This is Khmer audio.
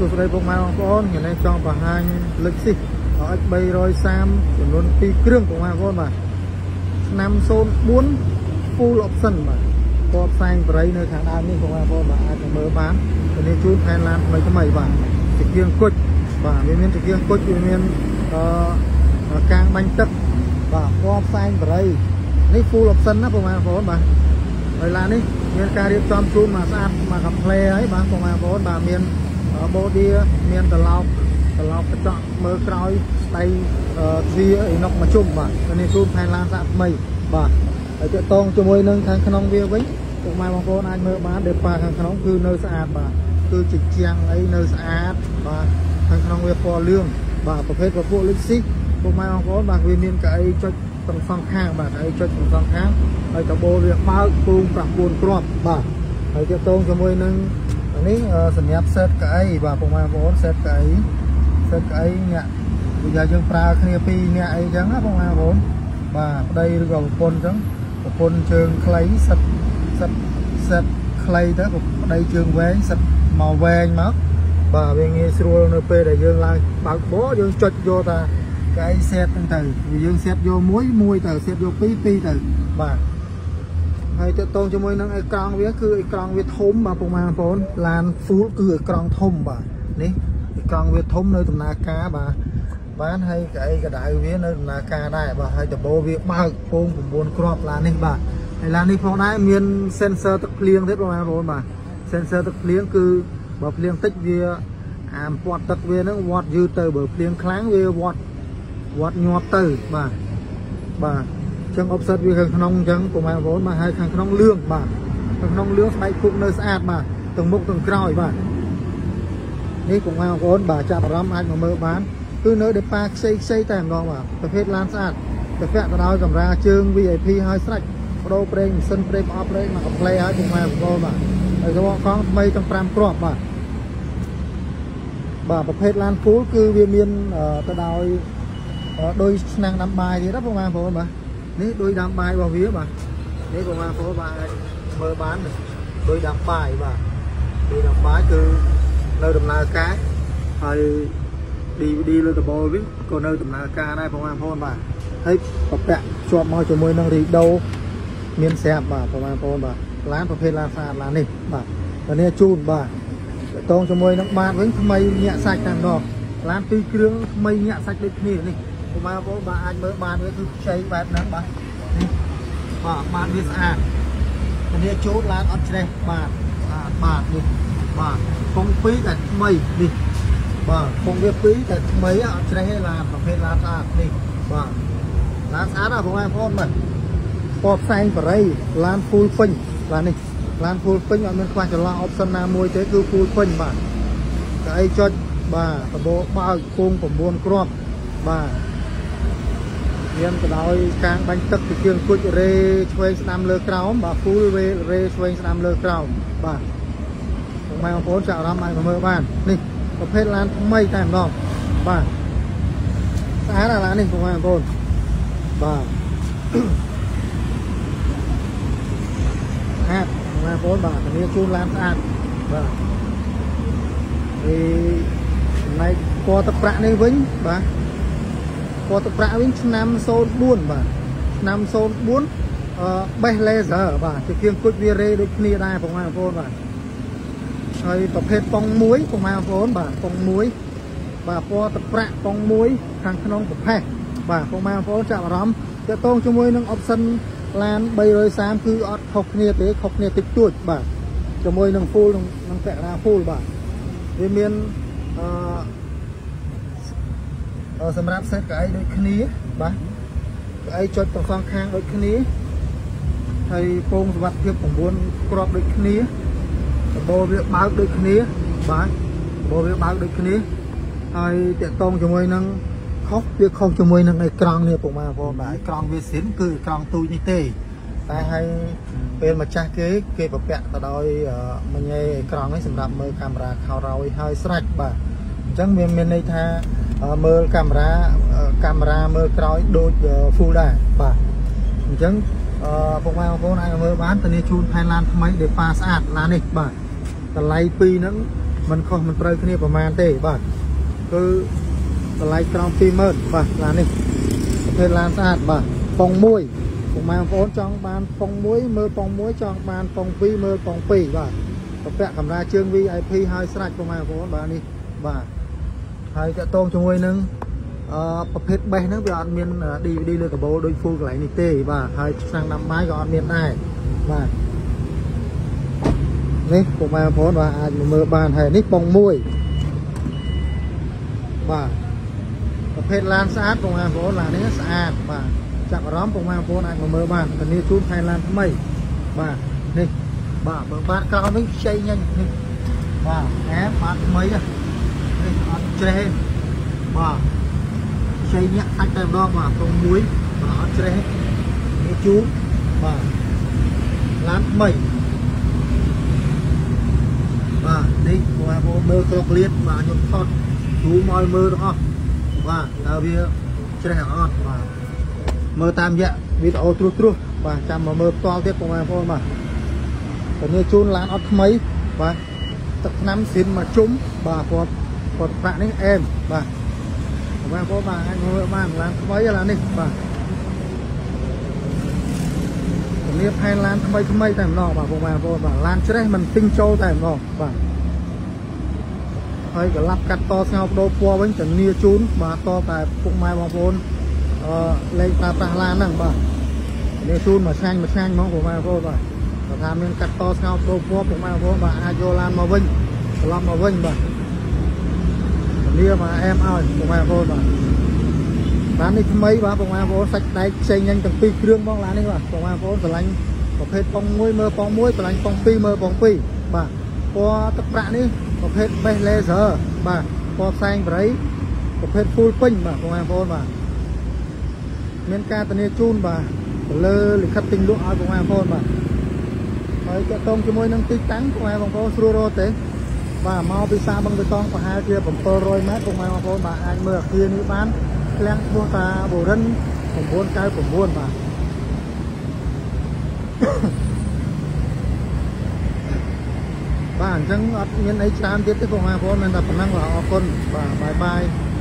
សួស្តីពុកម៉ែបងប្អូនថ្ងៃនេះចង់បង្ហាញលិចស៊ីX330ចំនួន2គ្រឿងពុកម៉ែបងប្អូនបាទឆ្នាំ04 full option បាទពណ៌ផ្សែងបរិយនៅខាងដើមនេះពុកម៉ែបងប្អូនបាទអាចមើលបាននេះជូនផែនឡានថ្មីបាទជាគៀងគុជបាទវាមានជាគៀងគុជវាមានកាងបាញ់ទឹកបាទពណ៌ផ្សែងបរិយនេះ full option ណាពុកម៉ែបងប្អូនបាទហើយឡាននេះមានការរៀបចំជូនមកស្អាតមកកាផ្លេហើយបាទពុកម៉ែបងប្អូនបាទមានបូឌីមានត្រឡោកកញ្ចក់មើលក្រោយស្ដៃទ្វាអ៊ីណុកមកជុំបាទនេះជូនផែនឡានស្អាតថ្មីបាទហើយទាក់ទងជាមួយនឹងខាងក្នុងវាវិញពុកម៉ែបងប្អូនអាចមើលបានដែលប៉ាខាងក្នុងគឺនៅស្អាតបាទគឺជាជាងអីនៅស្អាតបាទខាងក្នុងវាពណ៌លឿងបាទប្រភេទពពួកលិចស៊ីពុកម៉ែបងប្អូនបាទវាមានកៅអីចុចទាំងសងខាងបាទកៅអីចុចទាំងសងខាងហើយតបោវាបើកពូង9គ្រាប់បាទហើយទាក់ទងជាមួយនឹងនេះសម្រាប់សេតកៅអីបាទពុកម៉ែបងប្អូនសេតកៅអីអ្នកនិយាយយើងប្រើគ្នា2នាក់អីចឹងណាពុកម៉ែបងប្អូនបាទប្តីឬក៏ប្រពន្ធចឹងប្រពន្ធជើងខ្លីសិតខ្លីទៅប្តីជើងវែងសិតមកវែងមកបាទវាងាយស្រួលនៅពេលដែលយើងឡើងបើកបោយើងចុចយកតាកៅអីសេតហ្នឹងទៅយើងសេតយកមួយទៅសេតយក2ទៅបាទហើយទាក់ទងជាមួយនឹងអេក្រង់វាគឺអេក្រង់វាធំបាទពុកម៉ែបងប្អូនឡាន full គឺអេក្រង់ធំបាទនេះអេក្រង់វាធំនៅដំណើរការបាទបានហើយកៅអីកដៅវានៅដំណើរការដែរបាទហើយតបោវាបើកពង9គ្រាប់ឡាននេះបាទហើយឡាននេះផងដែរមាន sensor ទឹកភ្លៀងទៀតបងប្អូនបាទ sensor ទឹកភ្លៀងគឺបើភ្លៀងតិចវាពាត់ទឹកវានឹងវត្តយឺតទៅបើភ្លៀងខ្លាំងវាវត្តញាប់ទៅបាទចឹង offset វាខាងក្នុងចឹងពុកម៉ែបងប្អូនបាទហើយខាងក្នុងលឿងបាទខាងក្នុងលឿងស្បែកគុកនៅស្អាតបាទទាំងមុខទាំងក្រោយបាទនេះពុកម៉ែបងប្អូនបាទចាប់អារម្មណ៍អាចមកមើលបានគឺនៅដែលប៉ាខ្ចីតែម្ដងបាទប្រភេទឡានស្អាតតែពាក់ទៅដោយកម្រាលជើង VIP ហើយស្រេចបដូរប្រេងម៉ាស៊ីនប្រេងប្រអប់ប្រេងមកកាផ្លេហើយពុកម៉ែបងប្អូនបាទហើយក៏កង់ថ្មីទាំង5គ្រាប់បាទប្រភេទឡាន full គឺវាមានទៅដោយដោយឆ្នាំងដាំបាយទៀតណាពុកម៉ែបងប្អូនបាទនេះដោយដាំបាយរបស់វាបាទនេះពុកម៉ែបងប្អូនបាទអាចមើលបានដោយដាំបាយបាទដោយដាំបាយគឺនៅដំណើរការហើយ DVD លើតបោវិញក៏នៅដំណើរការដែរបងប្អូនបាទហើយប្រពាក់ជាប់មកជាមួយនឹងរីដូមានស្រាប់បាទបងប្អូនបាទឡានប្រភេទឡានស្អាតឡាននេះបាទនេះជូនបាទតងជាមួយនឹងបាតវិញថ្មីញាក់សាច់តែម្ដងឡាន2គ្រឿងថ្មីញាក់សាច់ដូចគ្នានេះបងប្អូនបាទអាចមើលបានវាគឺខ្ចីបែបហ្នឹងបាទនេះបាទវាស្អាតនេះជូនឡានអត់ច្រេះបាទនេះបាទពង2តែថ្មីនេះបាទពងវា2តែថ្មីអត់ច្រេះទេឡានប្រភេទឡានស្អាតនេះបាទឡានស្អាតបងប្អូនបាទពណ៌ផ្សែងបរិយឡាន full ពេញឡាននេះឡាន full ពេញអត់មានខ្វះចន្លោះ option ណាមួយទេគឺ full ពេញបាទកៅអីចុចបាទដបោបើកពង9គ្រាប់បាទមានទៅដោយកាងបាញ់ទឹកពីជើងគុជរេឆ្វេងស្ដាំលើក្រោមបាទ full រេឆ្វេងស្ដាំលើក្រោមបាទបងប្អូនចាប់អារម្មណ៍អាចមើលបាននេះប្រភេទឡានថ្មីតែម្ដងបាទស្អាតឡាននេះបងប្អូនបាទស្អាតបងប្អូនបាទធានាជូនឡានស្អាតបាទចំណែកពណ៌ទឹកប្រាក់នេះវិញបាទពណ៌ទឹកប្រាក់វិញឆ្នាំ04បាទឆ្នាំ04best laser បាទជាជាងគុជវារេដូចគ្នាដែរបងប្អូនបាទហើយប្រភេទប៉ុងមួយបងប្អូនបាទប៉ុងមួយបាទពណ៌ទឹកប្រាក់ប៉ុងមួយខាងក្នុងប្រភេទបាទបងប្អូនចាប់អារម្មណ៍ទាក់ទងជាមួយនឹង option ឡាន330គឺអត់ខុសគ្នាទេខុសគ្នាតិចតួចបាទជាមួយនឹង full នឹងពាក់កណ្ដាល full បាទវាមានសម្រាប់សេតកៅអីដូចគ្នាបាទកៅអីចុចទាំងសងខាងដូចគ្នាហើយពងសុវត្ថិភាព9គ្រាប់ដូចគ្នាដបោវាបើកដូចគ្នាបាទដបោវាបើកដូចគ្នាហើយតាក់ទងជាមួយនឹងវាខុសជាមួយនឹងអេក្រង់នេះពុកម៉ែបងប្អូនបាទអេក្រង់វាស៊ីនគឺអេក្រង់ទូចនេះទេតែហើយពេលម្ចាស់គេប្រពាក់ទៅដោយមញ៉េអេក្រង់នេះសម្រាប់មើលកាមេរ៉ាខោរ៉ោយហើយស្រេចបាទអញ្ចឹងមានន័យថាមើលកាមេរ៉ាមើលក្រោយដូច full ដែរបាទអញ្ចឹងពុកម៉ែបងប្អូនអាចមើលបានធានាជូនផែនឡានថ្មីដែលប៉ាស្អាតឡាននេះបាទតម្លៃពីរហ្នឹង mình không mình trời kiaประมาณទេបាទគឺតម្លៃក្រោម 20000 បាទឡាននេះប្រភេទឡានស្អាតបាទប៉ុង1ពុកម៉ែបងប្អូនចង់បានប៉ុង1មើលប៉ុង1ចង់បានប៉ុង2មើលប៉ុង2បាទប្រពាក់កាមេរ៉ាជើង VIP ហើយស្រេចពុកម៉ែបងប្អូនបាទនេះបាទហើយតកតងជាមួយនឹងប្រភេទបេះហ្នឹងវាអត់មាន DVD លើកាបូលដូច full កន្លែងនេះទេបាទហើយឆ្នាំងដាំបាយក៏អត់មានដែរបាទនេះពុកម៉ែបងប្អូនបាទអាចមើលបានហើយនេះប៉ុង1បាទប្រភេទឡានស្អាតពុកម៉ែបងប្អូនឡាននេះស្អាតបាទចាប់អារម្មណ៍ពុកម៉ែបងប្អូនអាចមើលបានធានាជូនផែនឡានថ្មីបាទនេះបាទបើបាទក្រោមនេះខ្ចីញ៉ាញ់នេះបាទអែបាទថ្មីនេះអត់ច្រេះបាទខ្ចីញាក់អាចតែម្ដងបាទប៉ុង1បាទអត់ច្រេះនេះជូនបាទឡានថ្មីបាទនេះបងប្អូនមើលក្របលៀតបាទខ្ញុំថតទូមកមើលទាំងអស់បាទតើវាច្រេះអត់បាទមើលតាមរយៈវីដេអូត្រួសបាទចាំមកមើលផ្ទាល់ទៀតបងប្អូនបាទតែនេះជូនឡានអត់ថ្មីបាទទឹកថ្នាំស៊ីនមកជុំបាទគាត់ប្រាក់នេះអែមបាទបងប្អូនបាទអាចមើលបានឡានថ្មីឡាននេះបាទជំរាបផែនឡានថ្មីតែម្ដងបាទបងប្អូនបាទឡានច្រេះមិនទិញចូលតែម្ដងបាទហើយកលាប់កាត់តស្ងោបដូរពណ៌វិញជំនាជូនបាទតតែពុកម៉ែបងប្អូនលេខប្រើប្រាស់ឡានហ្នឹងបាទនេះជូនមួយឆ្ងាញ់ហ្មងបងប្អូនបាទបើថាមានកាត់តស្ងោបដូរពណ៌ពុកម៉ែបងប្អូនបាទអាចយកឡានមកវិញត្រឡប់មកវិញបាទជំរាបមកអែមឲ្យពុកម៉ែបងប្អូនបាទឡាននេះថ្មីបាទបងប្អូនសាច់ដែកផ្សេងញ៉ាញ់ទាំងពីរគ្រឿងបងឡាននេះបាទបងប្អូនស្រឡាញ់ប្រភេទប៉ុង1មើលប៉ុង1ស្រឡាញ់ប៉ុង2មើលប៉ុង2បាទពណ៌ទឹកប្រាក់នេះប្រភេទ base laser បាទពណ៌ផ្សែងបរិយប្រភេទ full ពេញបាទបងប្អូនបាទមានការធានាជូនបាទទៅលើលិខិតទិញលក់ឲ្យបងប្អូនបាទហើយតកតងជាមួយនឹងទីតាំងបងប្អូនស្រួលរត់ទេបាទមកពីសាបឹងបេតុងប្រហែលជា700 ម៉ែត្របងប្អូនបាទអាចមើលអគារនេះបានឃ្លាំងឈ្មោះថាបូរិន999បាទបាទអញ្ចឹងអត់មានអីច្រើនទៀតទេបងប្អូនមានតែប៉ុណ្ណឹងបាទអរគុណបាទបាយបាយ